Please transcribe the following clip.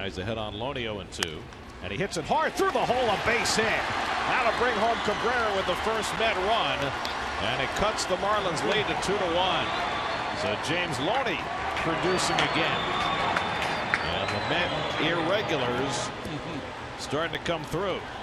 Now he's ahead on Lonio in 2. And he hits it hard through the hole, a base hit. Now to bring home Cabrera with the first Met run. And it cuts the Marlins lead to 2-1. So James Loney producing again. And the Met irregulars starting to come through.